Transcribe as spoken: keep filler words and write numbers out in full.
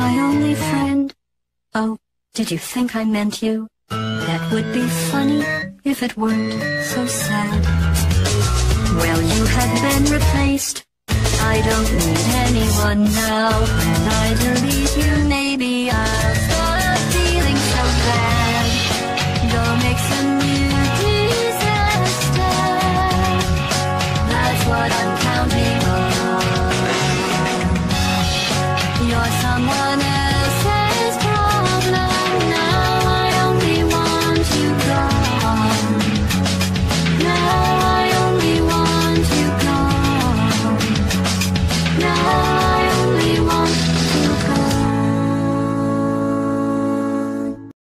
my only friend. Oh, did you think I meant you? That would be funny if it weren't so sad. Well, you have been replaced. I don't need anyone now. When I delete you, maybe I'll stop feeling so bad. Go make some